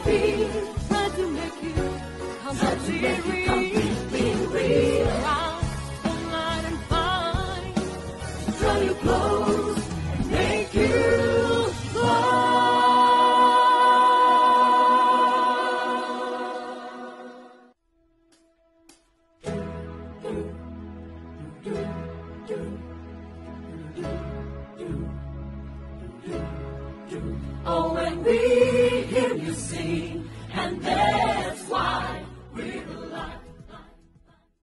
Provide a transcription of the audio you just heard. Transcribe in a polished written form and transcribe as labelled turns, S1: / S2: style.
S1: be. Try to make you completely real. All night and fine. Draw you close and make you fly. Oh, when we hear you sing, and then